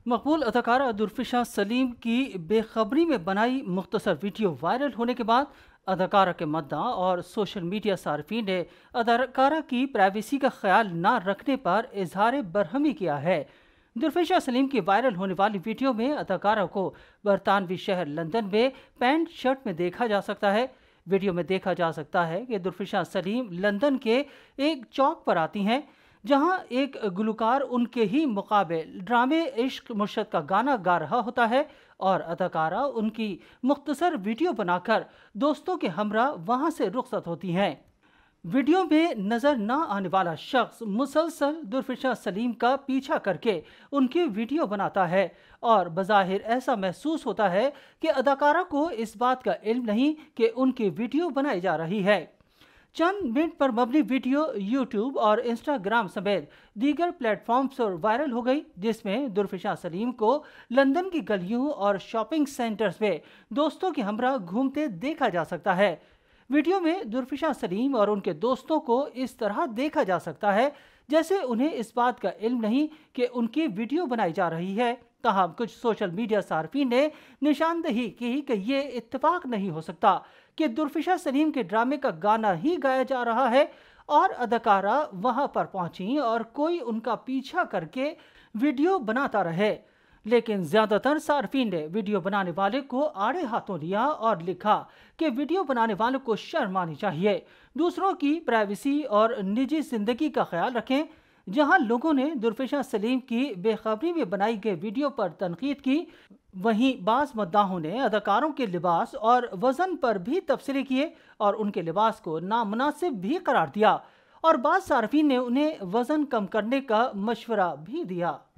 مقبول اداکارہ درفشاں سلیم کی بے خبری میں بنائی مختصر ویڈیو وائرل ہونے کے بعد اداکارہ کے مداح اور سوشل میڈیا صارفین نے اداکارہ کی پرائیویسی کا خیال نہ رکھنے پر اظہار برہمی کیا ہے۔ درفشاں سلیم کی وائرل ہونے والی ویڈیو میں اداکارہ کو برطانوی شہر لندن میں پینٹ شرٹ میں دیکھا جا سکتا ہے۔ ویڈیو میں دیکھا جا سکتا ہے کہ درفشاں سلیم لندن کے ایک چوک پر آتی ہیں، جہاں ایک گلوکار ان کے ہی مقابل ڈرامے عشق مرشد کا گانا گا رہا ہوتا ہے اور اداکارہ ان کی مختصر ویڈیو بنا کر دوستوں کے ہمراہ وہاں سے رخصت ہوتی ہیں۔ ویڈیو میں نظر نہ آنے والا شخص مسلسل درفشاں سلیم کا پیچھا کر کے ان کی ویڈیو بناتا ہے اور بظاہر ایسا محسوس ہوتا ہے کہ اداکارہ کو اس بات کا علم نہیں کہ ان کی ویڈیو بنائی جا رہی ہے۔ چند منٹ پر مبنی ویڈیو یوٹیوب اور انسٹاگرام سمیت دیگر پلیٹ فارمز پر وائرل ہو گئی، جس میں درفشاں سلیم کو لندن کی گلیوں اور شاپنگ سینٹرز میں دوستوں کے ہمراہ گھومتے دیکھا جا سکتا ہے۔ ویڈیو میں درفشاں سلیم اور ان کے دوستوں کو اس طرح دیکھا جا سکتا ہے جیسے انہیں اس بات کا علم نہیں کہ ان کی ویڈیو بنائی جا رہی ہے۔ تاہم کچھ سوشل میڈیا صارفین نے نشاندہی کی کہ یہ اتفاق نہیں ہو سکتا کہ درفشاں سلیم کے ڈرامے کا گانا ہی گایا جا رہا ہے اور اداکارہ وہاں پر پہنچیں اور کوئی ان کا پیچھا کر کے ویڈیو بناتا رہے۔ لیکن زیادہ تر صارفین نے ویڈیو بنانے والے کو آڑے ہاتھوں لیا اور لکھا کہ ویڈیو بنانے والے کو شرم آنی چاہیے، دوسروں کی پرائیویسی اور نجی زندگی کا خیال رکھیں۔ جہاں لوگوں نے درفشاں سلیم کی بے خبری میں بنائی گئی ویڈیو پر تنقید کی، وہیں بعض مداحوں نے اداکاروں کے لباس اور وزن پر بھی تبصرے کیے اور ان کے لباس کو نامناسب بھی قرار دیا، اور بعض صارفین نے انہیں وزن کم کرنے کا مشورہ بھی دیا۔